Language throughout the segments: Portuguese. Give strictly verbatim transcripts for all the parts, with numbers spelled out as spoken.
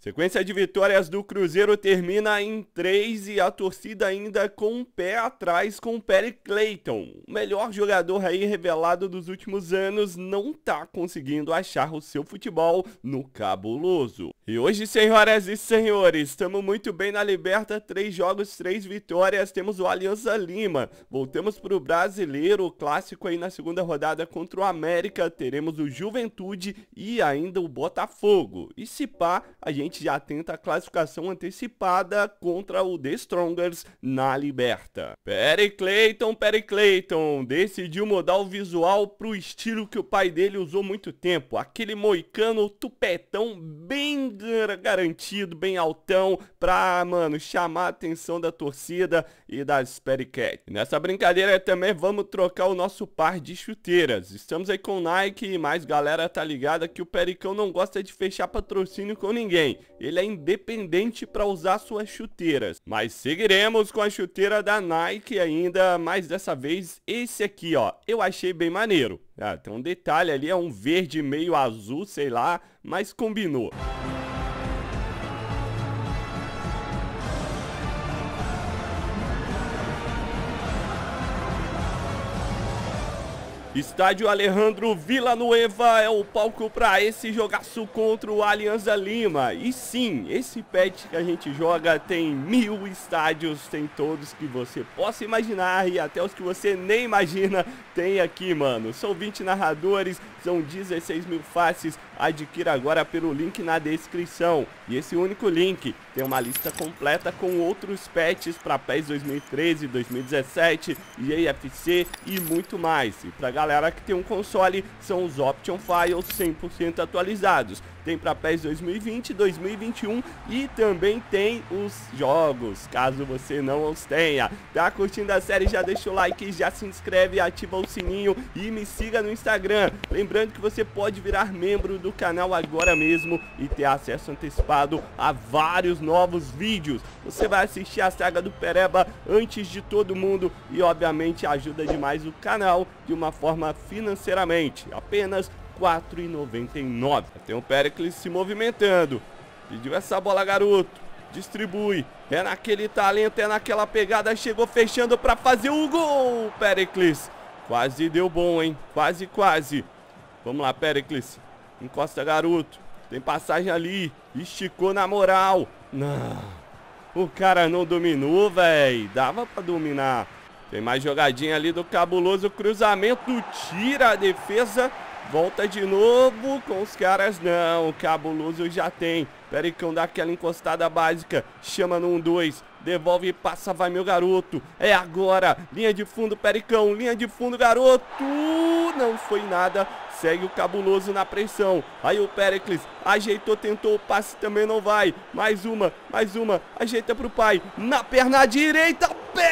Sequência de vitórias do Cruzeiro termina em três e a torcida ainda com um pé atrás com o Perry Clayton. O melhor jogador aí revelado dos últimos anos não tá conseguindo achar o seu futebol no cabuloso. E hoje, senhoras e senhores, estamos muito bem na Liberta, três jogos, três vitórias, temos o Alianza Lima. Voltamos para o Brasileiro, o clássico aí na segunda rodada contra o América, teremos o Juventude e ainda o Botafogo. E se pá, a gente já tenta a classificação antecipada contra o The Strongers na Liberta. Perry Clayton, Perry Clayton decidiu mudar o visual pro estilo que o pai dele usou muito tempo, aquele moicano tupetão bem garantido, bem altão, pra, mano, chamar a atenção da torcida e das Perry Cat. Nessa brincadeira também vamos trocar o nosso par de chuteiras. Estamos aí com o Nike, mas galera tá ligada que o Pericão não gosta de fechar patrocínio com ninguém. Ele é independente para usar suas chuteiras. Mas seguiremos com a chuteira da Nike ainda, mas dessa vez esse aqui, ó, eu achei bem maneiro. Ah, tem um detalhe ali, é um verde meio azul, sei lá, mas combinou. Estádio Alejandro Villanueva é o palco para esse jogaço contra o Alianza Lima. E sim, esse patch que a gente joga tem mil estádios, tem todos que você possa imaginar e até os que você nem imagina tem aqui, mano. São vinte narradores, são dezesseis mil faces. Adquira agora pelo link na descrição. E esse único link tem uma lista completa com outros patches para PES dois mil e treze, dois mil e dezessete, E A F C e muito mais. E pra galera que tem um console, são os Option Files cem por cento atualizados. Tem para PES dois mil e vinte, dois mil e vinte e um e também tem os jogos, caso você não os tenha. Tá curtindo a série? Já deixa o like, já se inscreve, ativa o sininho e me siga no Instagram. Lembrando que você pode virar membro do canal agora mesmo e ter acesso antecipado a vários novos vídeos. Você vai assistir a saga do Pereba antes de todo mundo e obviamente ajuda demais o canal de uma forma financeiramente. Apenas quatro reais e noventa e nove centavos. Tem o Pericles se movimentando. Pediu essa bola, garoto. Distribui. É naquele talento, é naquela pegada. Chegou fechando pra fazer o gol. Pericles. Quase deu bom, hein? Quase, quase. Vamos lá, Pericles. Encosta, garoto. Tem passagem ali. Esticou na moral. Não. O cara não dominou, velho. Dava pra dominar. Tem mais jogadinha ali do cabuloso. Cruzamento. Tira a defesa. Volta de novo com os caras, não, o cabuloso já tem. Pericão dá aquela encostada básica, chama no um dois, devolve e passa, vai meu garoto. É agora, linha de fundo, Pericão, linha de fundo, garoto. Não foi nada, segue o cabuloso na pressão. Aí o Pericles ajeitou, tentou o passe, também não vai. Mais uma, mais uma, ajeita pro pai, na perna direita,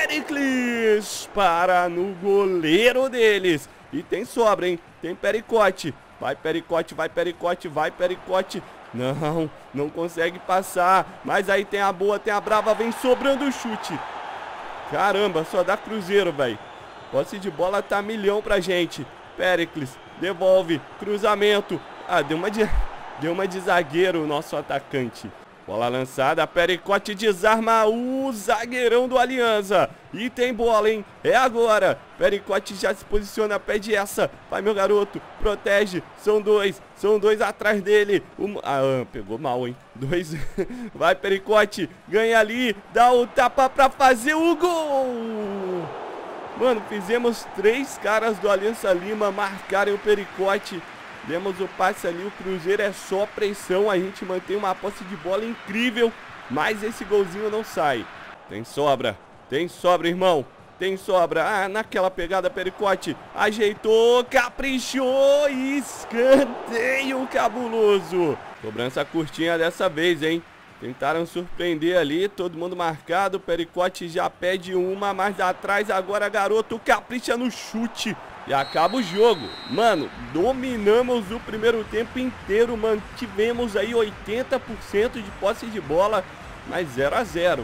Pericles para no goleiro deles. E tem sobra, hein? Tem Pericote. Vai, Pericote, vai, Pericote, vai, Pericote. Não, não consegue passar. Mas aí tem a boa, tem a brava, vem sobrando o chute. Caramba, só dá Cruzeiro, velho. Posse de bola tá milhão pra gente. Pericles, devolve, cruzamento. Ah, deu uma de, deu uma de zagueiro o nosso atacante. Bola lançada, Pericote desarma o zagueirão do Alianza. E tem bola, hein? É agora. Pericote já se posiciona, pede essa. Vai, meu garoto, protege. São dois, são dois atrás dele. Um... Ah, pegou mal, hein? Dois. Vai, Pericote, ganha ali. Dá o tapa pra fazer o gol. Mano, fizemos três caras do Alianza Lima marcarem o Pericote. Demos o passe ali, o Cruzeiro é só pressão, a gente mantém uma posse de bola incrível, mas esse golzinho não sai. Tem sobra, tem sobra, irmão, tem sobra. Ah, naquela pegada, Pericote, ajeitou, caprichou e escanteio cabuloso. Cobrança curtinha dessa vez, hein? Tentaram surpreender ali, todo mundo marcado, Pericote já pede uma, mais atrás, agora garoto capricha no chute. E acaba o jogo. Mano, dominamos o primeiro tempo inteiro. Mantivemos aí oitenta por cento de posse de bola, mas zero a zero.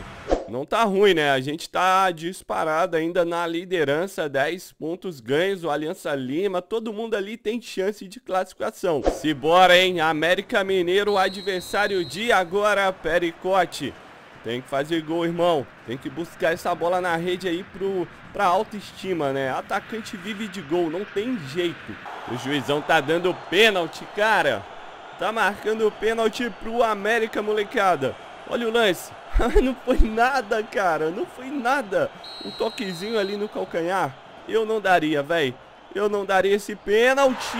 Não tá ruim, né? A gente tá disparado ainda na liderança, dez pontos ganhos, o Aliança Lima, todo mundo ali tem chance de classificação. Se bora, hein? América Mineiro, adversário de agora, Pericote. Tem que fazer gol, irmão. Tem que buscar essa bola na rede aí pro, pra autoestima, né? Atacante vive de gol, não tem jeito. O juizão tá dando pênalti, cara. Tá marcando pênalti pro América, molecada. Olha o lance. Não foi nada, cara. Não foi nada. Um toquezinho ali no calcanhar. Eu não daria, velho. Eu não daria esse pênalti.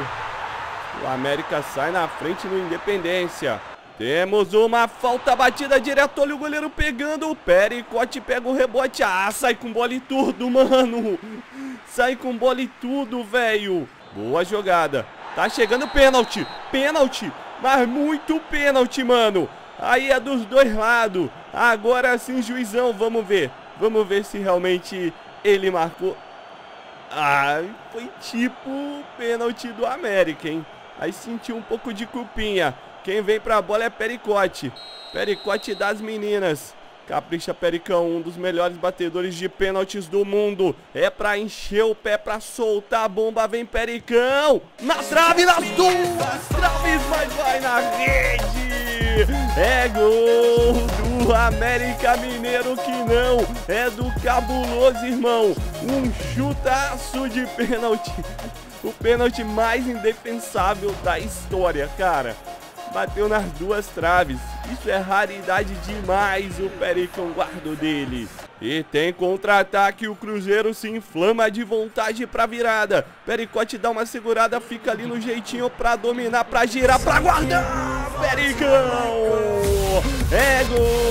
O América sai na frente no Independência. Temos uma falta batida direto. Olha o goleiro pegando. O Pericote pega o rebote. Ah, sai com bola e tudo, mano. Sai com bola e tudo, velho. Boa jogada. Tá chegando pênalti. Pênalti. Mas muito pênalti, mano. Aí é dos dois lados. Agora sim, juizão. Vamos ver. Vamos ver se realmente ele marcou. Ah, foi tipo pênalti do América, hein? Aí sentiu um pouco de culpinha. Quem vem pra bola é Pericote. Pericote das meninas. Capricha, Pericão, um dos melhores batedores de pênaltis do mundo. É pra encher o pé, pra soltar a bomba. Vem Pericão. Na trave, nas duas traves, mas vai na rede. É gol do América Mineiro que não. É do Cabuloso, irmão. Um chutaço de pênalti. O pênalti mais indefensável da história, cara. Bateu nas duas traves. Isso é raridade demais. O Pericão guardou dele. E tem contra-ataque. O Cruzeiro se inflama de vontade pra virada. Pericote dá uma segurada. Fica ali no jeitinho pra dominar, pra girar, pra guardar. Pericão. É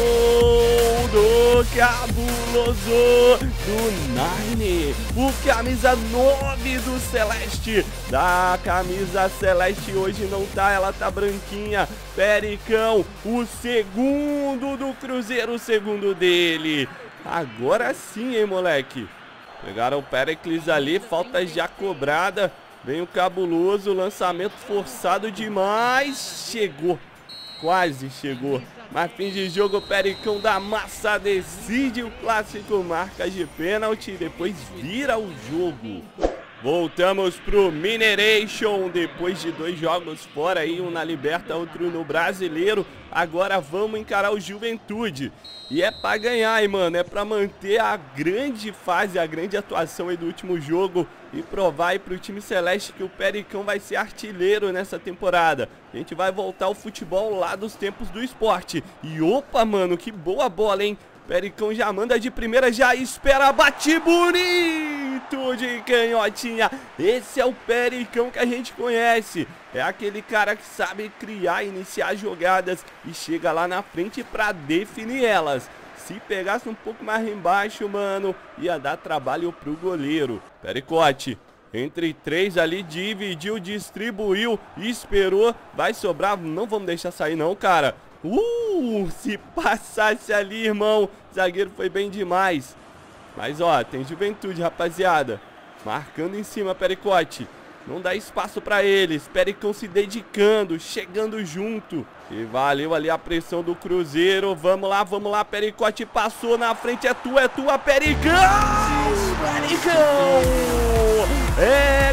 gol do Cabuloso do Nine. O camisa nove do Celeste. Da camisa Celeste hoje não tá, ela tá branquinha. Pericão, o segundo do Cruzeiro, o segundo dele. Agora sim, hein, moleque. Pegaram o Pericles ali, falta já cobrada. Vem o Cabuloso, lançamento forçado demais. Chegou, quase chegou. Mas fim de jogo, o Pericão da Massa decide o clássico, marca de pênalti e depois vira o jogo. Voltamos pro Mineration, depois de dois jogos fora aí, um na Liberta, outro no Brasileiro. Agora vamos encarar o Juventude. E é pra ganhar, hein, mano, é pra manter a grande fase, a grande atuação aí do último jogo e provar aí pro time celeste que o Pericão vai ser artilheiro nessa temporada. A gente vai voltar ao futebol lá dos tempos do esporte. E opa, mano, que boa bola, hein? Pericão já manda de primeira, já espera, bate bonito de canhotinha. Esse é o Pericão que a gente conhece. É aquele cara que sabe criar, iniciar jogadas e chega lá na frente pra definir elas. Se pegasse um pouco mais embaixo, mano, ia dar trabalho pro goleiro. Pericote, entre três ali, dividiu, distribuiu, esperou. Vai sobrar, não vamos deixar sair não, cara. Uh, se passasse ali, irmão, zagueiro foi bem demais. Mas ó, tem Juventude, rapaziada. Marcando em cima, Pericote. Não dá espaço pra eles. Pericão se dedicando, chegando junto. E valeu ali a pressão do Cruzeiro. Vamos lá, vamos lá, Pericote passou na frente. É tua, é tua, Pericão! Pericão! É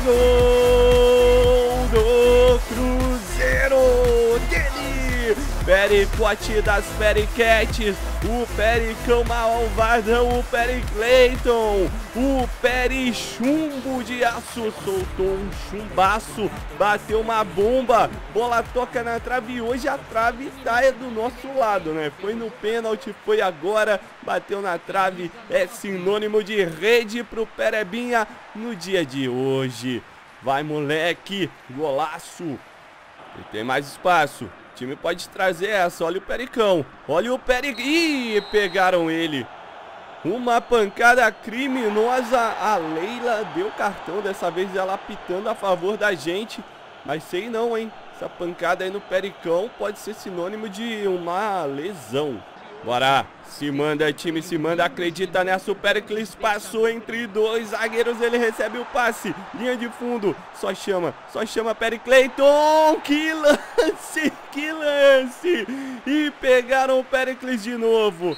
gol do Cruzeiro! Dele! Pericote das Periquetes, o Pericão malvadão, o Pericleiton, o Perichumbo de aço, soltou um chumbaço, bateu uma bomba, bola toca na trave e hoje a trave tá é do nosso lado, né? Foi no pênalti, foi agora, bateu na trave, é sinônimo de rede pro Perebinha no dia de hoje. Vai, moleque, golaço. E tem mais espaço. O time pode trazer essa, olha o Pericão, olha o Pericão, ih, pegaram ele. Uma pancada criminosa, a Leila deu cartão, dessa vez ela apitando a favor da gente. Mas sei não, hein, essa pancada aí no Pericão pode ser sinônimo de uma lesão. Bora, se manda time, se manda, acredita nessa, o Pericles passou entre dois zagueiros, ele recebe o passe, linha de fundo, só chama, só chama Pericleiton, que lance, que lance, e pegaram o Pericles de novo.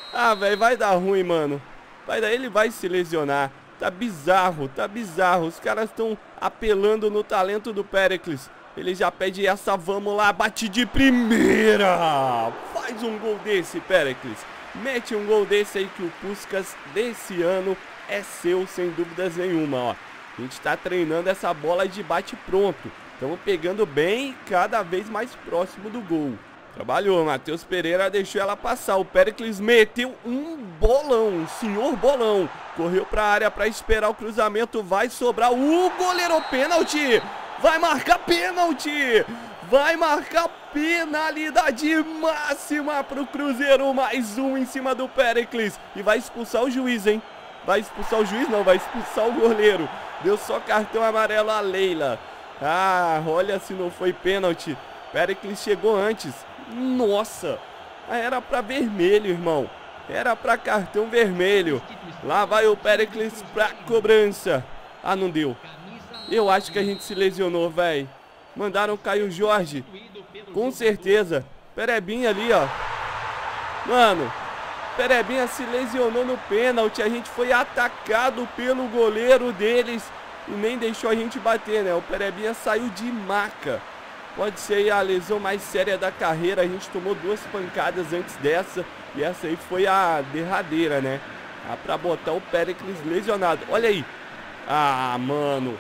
Ah, velho, vai dar ruim, mano. Vai dar, ele vai se lesionar. Tá bizarro, tá bizarro. Os caras estão apelando no talento do Péricles. Ele já pede essa, vamos lá, bate de primeira. Faz um gol desse, Péricles. Mete um gol desse aí que o Puskás desse ano é seu, sem dúvidas nenhuma, ó. A gente tá treinando essa bola de bate pronto. Estamos pegando bem, cada vez mais próximo do gol. Trabalhou, Matheus Pereira deixou ela passar. O Péricles meteu um bolão, um senhor bolão. Correu para a área para esperar o cruzamento. Vai sobrar o goleiro, pênalti. Vai marcar pênalti. Vai marcar penalidade máxima para o Cruzeiro. Mais um em cima do Péricles. E vai expulsar o juiz, hein? Vai expulsar o juiz? Não, vai expulsar o goleiro. Deu só cartão amarelo a Leila. Ah, olha se não foi pênalti. Péricles chegou antes. Nossa, era pra vermelho, irmão. Era pra cartão vermelho. Lá vai o Péricles pra cobrança. Ah, não deu. Eu acho que a gente se lesionou, velho. Mandaram cair o Jorge. Com certeza. Perebinha ali, ó. Mano, Perebinha se lesionou no pênalti. A gente foi atacado pelo goleiro deles e nem deixou a gente bater, né? O Perebinha saiu de maca. Pode ser a lesão mais séria da carreira. A gente tomou duas pancadas antes dessa. E essa aí foi a derradeira, né? Ah, pra botar o Péricles lesionado. Olha aí. Ah, mano.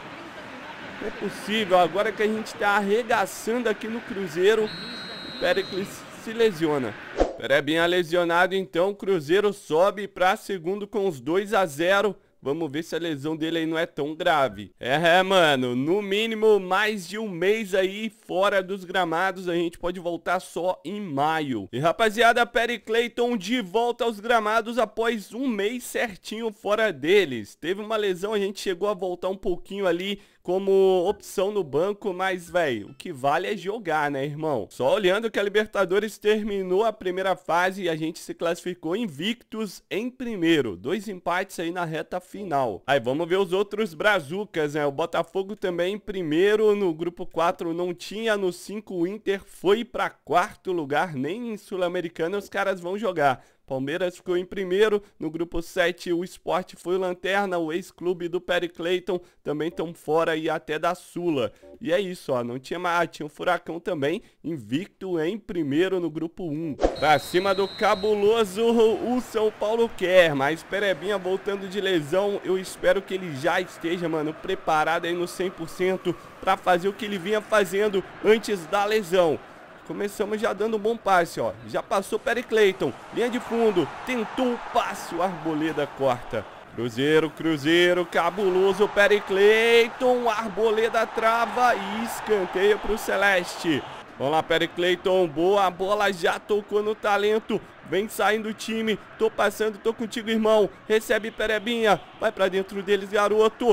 Não é possível. Agora que a gente tá arregaçando aqui no Cruzeiro, o Péricles se lesiona. Perebinha lesionado, então. O Cruzeiro sobe pra segundo com os dois a zero. Vamos ver se a lesão dele aí não é tão grave. É, é, mano, no mínimo mais de um mês aí fora dos gramados. A gente pode voltar só em maio. E rapaziada, Perry Clayton de volta aos gramados após um mês certinho fora deles. Teve uma lesão, a gente chegou a voltar um pouquinho ali como opção no banco, mas, velho, o que vale é jogar, né, irmão? Só olhando que a Libertadores terminou a primeira fase e a gente se classificou invictos em primeiro. Dois empates aí na reta final. Aí, vamos ver os outros brazucas, né? O Botafogo também em primeiro, no grupo quatro não tinha, no cinco o Inter foi pra quarto lugar, nem em Sul-Americana os caras vão jogar. Palmeiras ficou em primeiro, no grupo sete o Sport foi lanterna, o ex-clube do Perry Clayton também estão fora e até da Sula. E é isso, ó, não tinha mais, tinha o Furacão também, invicto em primeiro no grupo um. Pra cima do cabuloso, o São Paulo quer, mas Perebinha voltando de lesão, eu espero que ele já esteja, mano, preparado aí no cem por cento pra fazer o que ele vinha fazendo antes da lesão. Começamos já dando um bom passe, ó. Já passou Perry Clayton. Linha de fundo. Tentou o passe. O Arboleda corta. Cruzeiro, Cruzeiro. Cabuloso Perry Clayton. Arboleda trava e escanteia para o Celeste. Vamos lá, Perry Clayton. Boa. A bola já tocou no talento. Vem saindo o time. Tô passando, tô contigo, irmão. Recebe Perebinha. Vai pra dentro deles, garoto.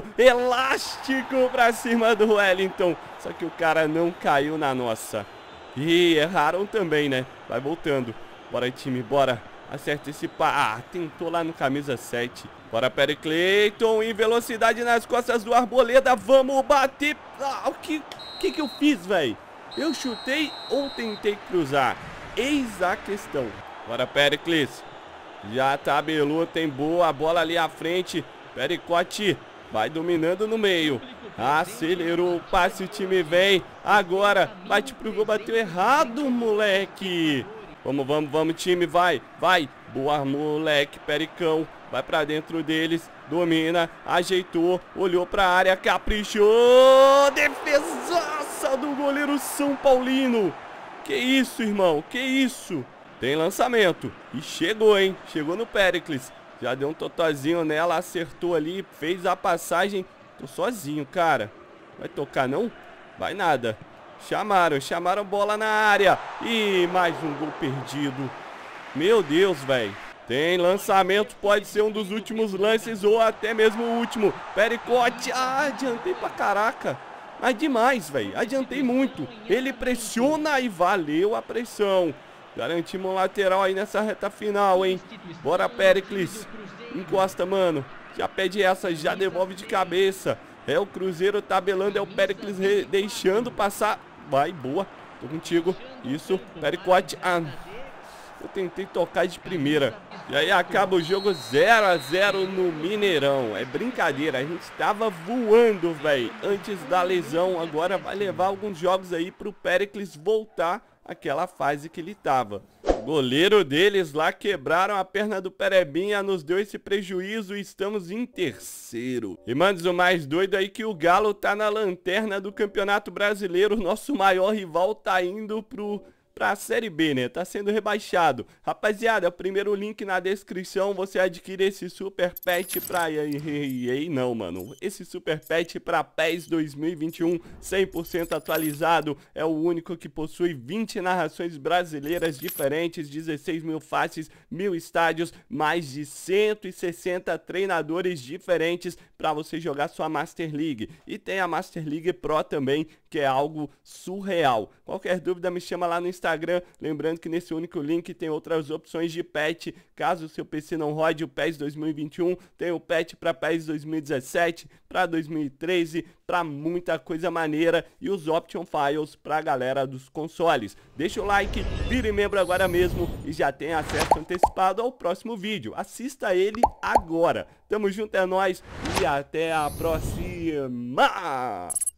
Elástico pra cima do Wellington. Só que o cara não caiu na nossa. E erraram também, né? Vai voltando. Bora, time, bora. Acerta esse pá. Ah, tentou lá no camisa sete. Bora, Perry Clayton. Em velocidade nas costas do Arboleda. Vamos bater. Ah, o que, que que eu fiz, velho? Eu chutei ou tentei cruzar? Eis a questão. Bora, Péricles. Já tabelou, tem boa. A bola ali à frente. Pericote vai dominando no meio. Acelerou o passe, o time vem. Agora, bate pro gol, bateu errado, moleque. Vamos, vamos, vamos, time, vai, vai. Boa, moleque, Pericão. Vai pra dentro deles, domina, ajeitou, olhou pra área, caprichou. Defesaça do goleiro São Paulino. Que isso, irmão, que isso. Tem lançamento. E chegou, hein, chegou no Péricles. Já deu um totozinho nela, acertou ali, fez a passagem. Tô sozinho, cara. Vai tocar, não? Vai nada. Chamaram, chamaram bola na área. E mais um gol perdido. Meu Deus, velho. Tem lançamento, pode ser um dos últimos lances ou até mesmo o último. Pericote. Ah, adiantei pra caraca. Mas demais, velho. Adiantei muito. Ele pressiona e valeu a pressão. Garantimos um lateral aí nessa reta final, hein? Bora, Péricles. Encosta, mano. Já pede essa, já devolve de cabeça. É o Cruzeiro tabelando, é o Péricles deixando passar. Vai, boa. Tô contigo. Isso, Pericote. Ah, eu tentei tocar de primeira. E aí acaba o jogo zero a zero no Mineirão. É brincadeira, a gente tava voando, velho, antes da lesão. Agora vai levar alguns jogos aí pro Péricles voltar àquela fase que ele tava. O goleiro deles lá quebraram a perna do Perebinha, nos deu esse prejuízo e estamos em terceiro. E manos, o mais doido aí que o Galo tá na lanterna do Campeonato Brasileiro. Nosso maior rival tá indo pro... pra Série B, né? Tá sendo rebaixado. Rapaziada, o primeiro link na descrição, você adquire esse Super Pet pra... Ei, não, mano. Esse Super Pet pra PES dois mil e vinte e um, cem por cento atualizado. É o único que possui vinte narrações brasileiras diferentes, dezesseis mil faces, mil estádios, mais de cento e sessenta treinadores diferentes pra você jogar sua Master League. E tem a Master League Pro também, que é algo surreal. Qualquer dúvida me chama lá no Instagram, lembrando que nesse único link tem outras opções de patch, caso o seu P C não rode o PES dois mil e vinte e um, tem o patch para PES dois mil e dezessete, para dois mil e treze, para muita coisa maneira, e os option files para a galera dos consoles. Deixa o like, vire membro agora mesmo e já tem acesso antecipado ao próximo vídeo. Assista ele agora. Tamo junto, é nóis e até a próxima!